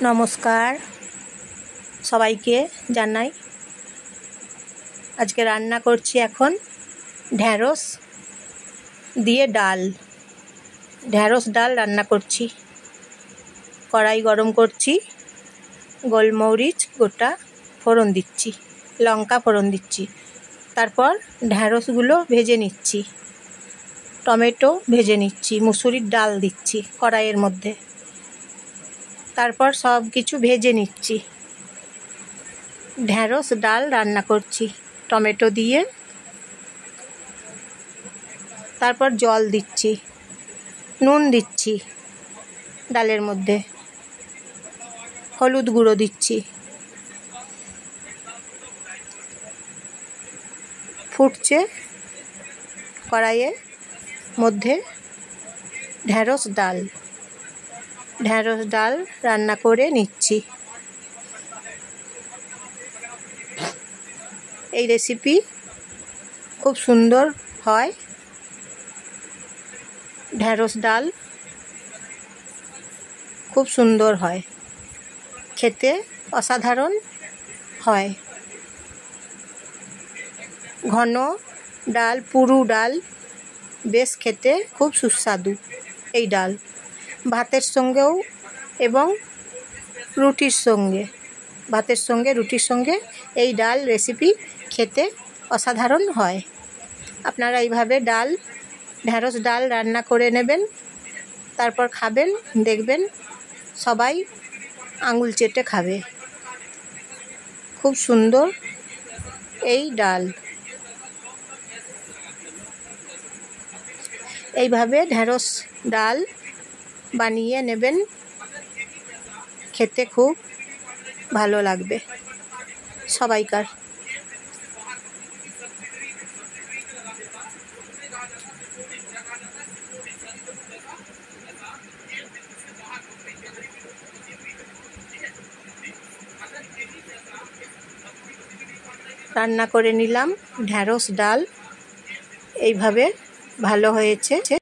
নমস্কার সবাইকে জানাই। আজকে রান্না করছি এখন ঢ্যাঁড়স দিয়ে ডাল। ঢ্যাঁড়স ডাল রান্না করছি। কড়াই গরম করছি, গোলমরিচ গোটা ফোড়ন দিচ্ছি, লঙ্কা ফোড়ন দিচ্ছি। তারপর ঢ্যাঁড়সগুলো ভেজে নিচ্ছি, টমেটো ভেজে নিচ্ছি, মুসুরির ডাল দিচ্ছি কড়াইয়ের মধ্যে। তারপর সব কিছু ভেজে নিচ্ছি। ঢ্যাঁড়স ডাল রান্না করছি টমেটো দিয়ে। তারপর জল দিচ্ছি, নুন দিচ্ছি ডালের মধ্যে, হলুদ গুঁড়ো দিচ্ছি। ফুটছে কড়াইয়ের মধ্যে ঢ্যাঁড়স ডাল রান্না করে নিচ্ছি। এই রেসিপি খুব সুন্দর হয়। ঢ্যাঁড়স ডাল খুব সুন্দর হয়, খেতে অসাধারণ হয়। ঘন ডাল, পুরু ডাল, বেশ খেতে খুব সুস্বাদু এই ডাল। ভাতের সঙ্গেও এবং রুটির সঙ্গে এই ডাল রেসিপি খেতে অসাধারণ হয়। আপনারা এইভাবে ঢ্যাঁড়স ডাল রান্না করে নেবেন, তারপর খাবেন, দেখবেন সবাই আঙুল চেটে খাবে। খুব সুন্দর এই ডাল। এইভাবে ঢ্যাঁড়স ডাল বানিয়ে নেবেন, খেতে খুব ভালো লাগবে সবাইকার। রান্না করে নিলাম ঢ্যাঁড়স ডাল, এইভাবে ভালো হয়েছে।